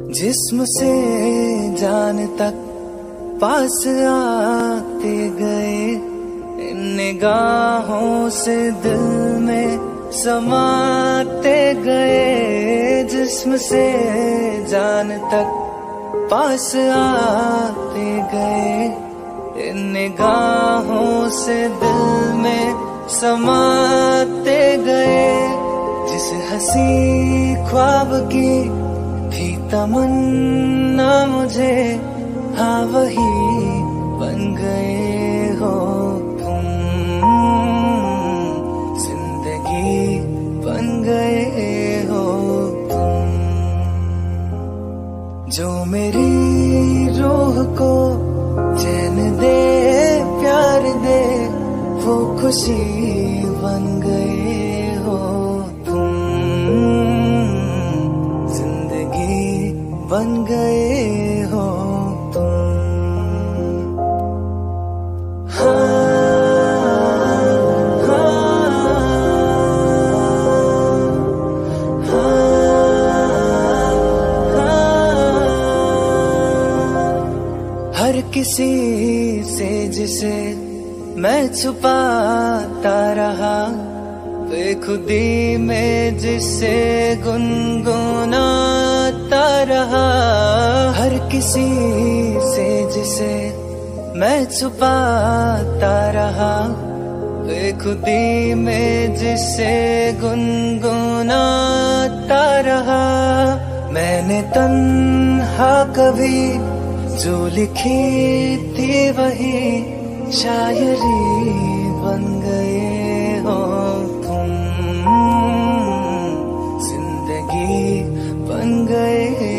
जिस्म से जान तक पास आते गए, इन निगाहों से दिल में समाते गए। जिस्म से जान तक पास आते गए, इन निगाहों से दिल में समाते गए। जिस हंसी ख्वाब की भी तमन्ना मुझे, हाँ वही बन गए हो तुम। जिंदगी बन गए हो तुम, जो मेरी रूह को चैन दे प्यार दे, वो खुशी बन गए हो तुम। जिंदगी बन गए हो तुम। हर किसी से जिसे मैं छुपाता रहा, बेखुदी में जिसे गुनगुनाता रहा। हर किसी से जिसे मैं छुपाता रहा, बेखुदी में जिसे गुनगुनाता रहा। मैंने तन्हा कभी जो लिखी थी, वही शायरी बन गए हो तुम। जिंदगी बन गए